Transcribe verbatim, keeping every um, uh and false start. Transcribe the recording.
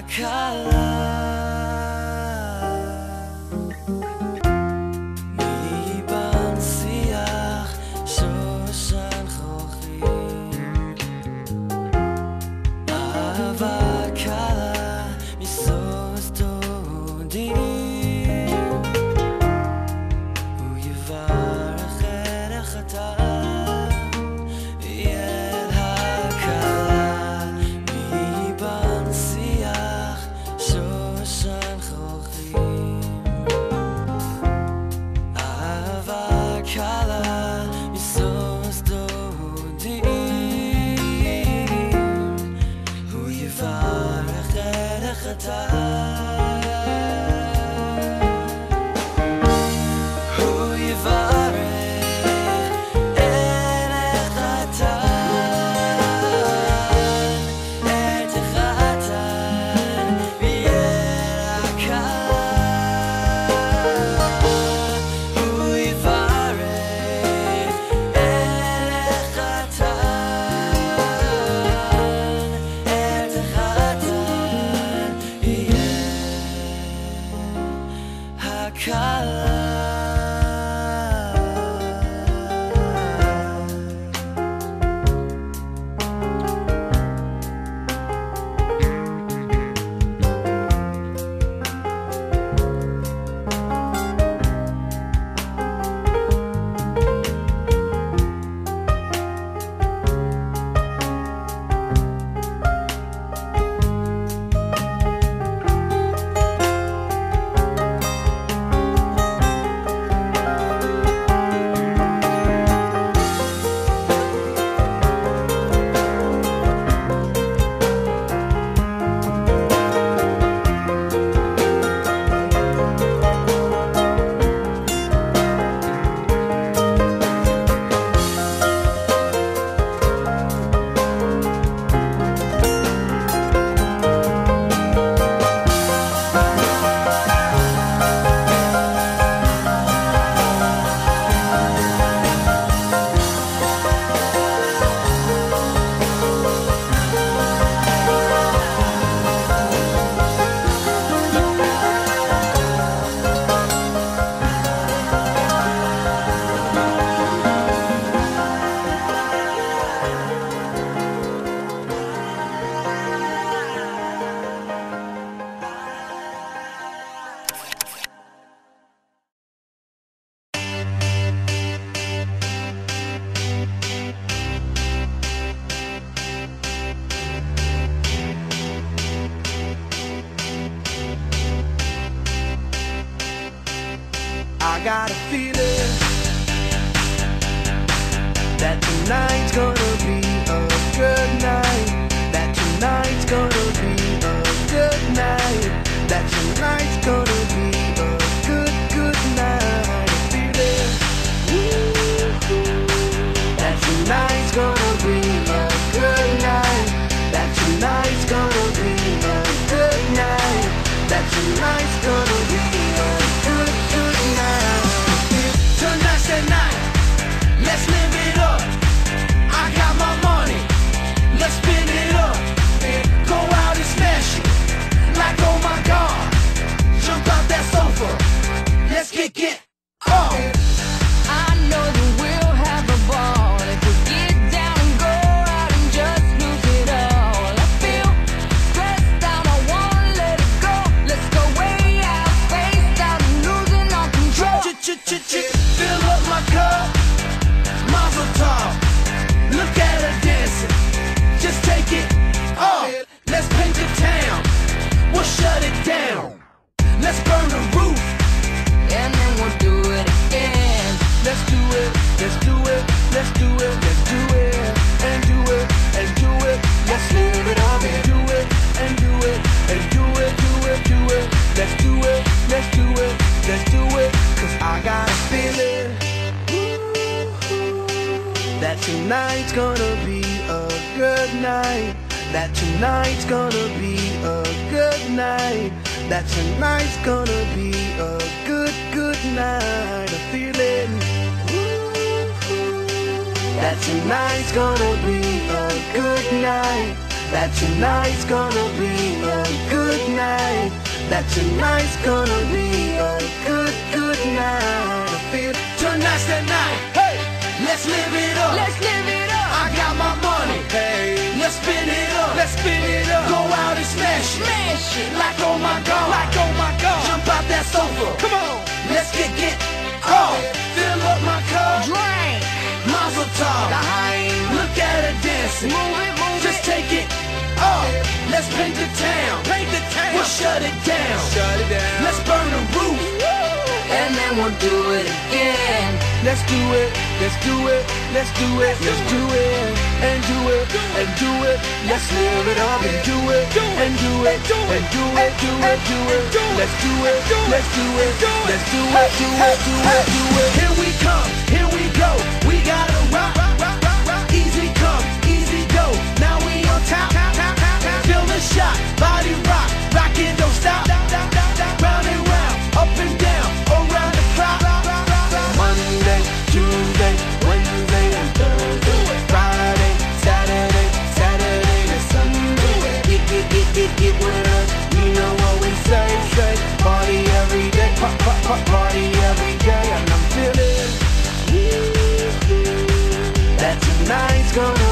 הקלה מבנשיח שושן חוכרים אהבה קלה מסוס דודים הוא יברך את החתן יל הקלה מבנשיח שושן חוכרים אהבה קלה מסוס דודים הוא יברך את החתן הוא יברך את החתן את החתן ויהיה הקלה הוא יברך את החתן את החתן יהיה הקלה I got a feeling that tonight's gonna be a good night. That tonight's gonna be a good night. That tonight's gonna be a good, good night. A feeling that tonight's gonna be a good night. That tonight's gonna be a good night. That tonight's gonna be a good, good night. Tonight's the night, let's live it up. I got my money, let's spin it up. Go out and smash it, like oh my god. Jump out that sofa, let's kick it up. I know that we'll have a ball if we get down and go out and just lose it all. I feel stressed out, I wanna let it go. Let's go way out, spaced out and losing all control. Ch-ch-ch-ch, fill up my cup, mazel tov. Look at her dancing, just take it off. Let's paint the town, we'll shut it down. Let's burn the roof, And then we'll do it again. let's do it, let's do it, let's do it, let's do it, and do it, and do it. Let's live it up and do it, and do it, and do it, do it, do it. Let's do it, let's do it, let's do it. Cause I got a feeling that tonight's gonna be a good night. That tonight's gonna be a good night. That tonight's gonna be a good, good night. A feeling that tonight's gonna be a good night. that tonight's gonna be a good night. That tonight's gonna be a good, good night. I feel tonight's the night. Hey, let's live it up. Let's live it up. I got my money. Hey, let's spin it up. Let's spin it up. Go out and smash it. Smash it. Like oh my God. Like oh my God. Jump out that sofa. Come on. Let's get get. Oh, fill up my cup. Drink. Mazel tov. Look at her dancing. Move it, move Just it. take it. Oh, let's paint the town. Paint the town. We'll shut it down. Shut it down. Let's burn the roof. And then we'll do it again. Let's do it. Let's do it. Let's do it. Let's do it. And do it. And do it. Let's live it up and do it. And do it. And do it. Do it. Do it. Let's do it. Let's do it. Let's do it. Do it. Do it. Do it. Here we come. Here we go. We gotta rock. Easy come. Easy go. Now we on top. Feel the shot. Body rock. Rock it. Don't stop. Round and round. Up and down. Around the clock. Monday, Tuesday, Wednesday, and Thursday. Friday, Saturday, Saturday to Sunday. Get, get, get, get, get with us. You know what we say, say. Party every day. Pop, pop, pop, party every day. And I'm feeling that tonight's gonna